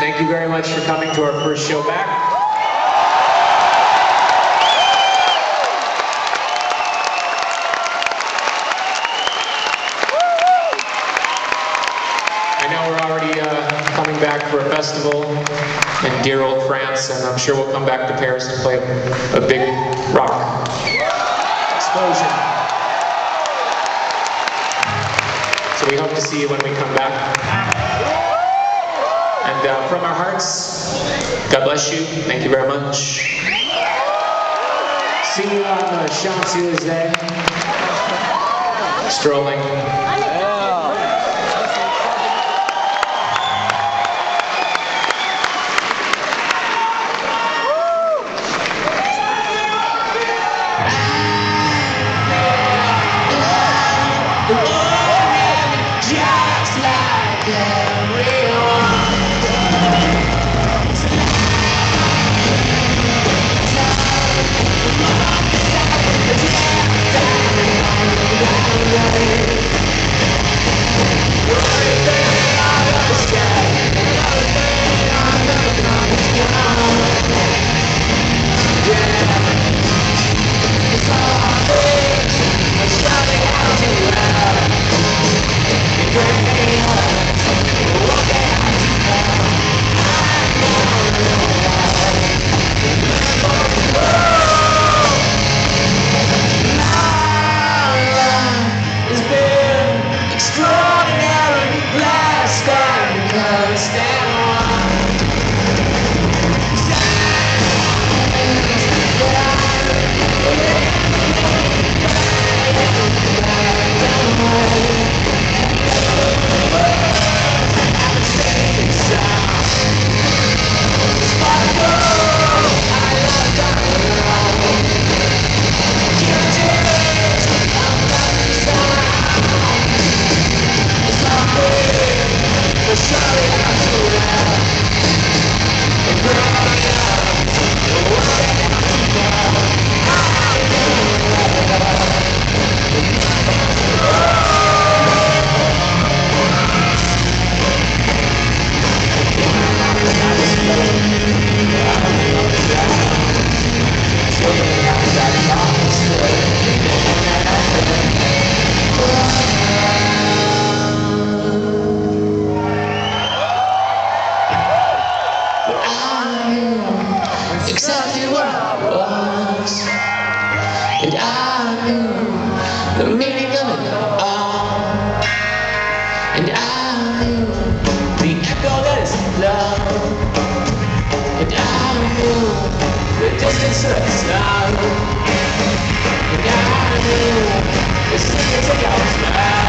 Thank you very much for coming to our first show back. I know we're already coming back for a festival in dear old France, and I'm sure we'll come back to Paris and play a big rock explosion. So we hope to see you when we come back. And from our hearts, God bless you. Thank you very much. See you on the Champs-Élysées. Strolling. Just like everyone. Exactly what I was, and I knew the meaning of it all, and I knew the echo that is love, and I knew the distance of the sound, and I knew the secrets of your smile.